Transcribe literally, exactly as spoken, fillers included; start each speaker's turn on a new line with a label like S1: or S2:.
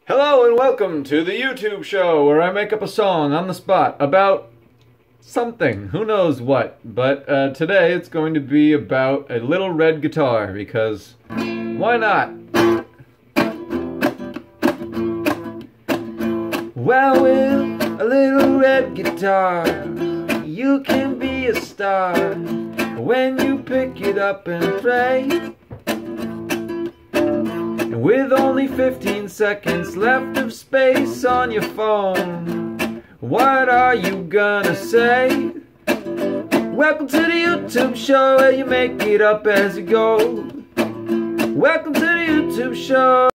S1: Hello and welcome to the YouTube show where I make up a song on the spot about something, who knows what, but uh, today it's going to be about a little red guitar because why not? Well, with a little red guitar you can be a star when you pick it up and play. With only fifteen seconds left of space on your phone, what are you gonna say? Welcome to the YouTube show where you make it up as you go. Welcome to the YouTube show.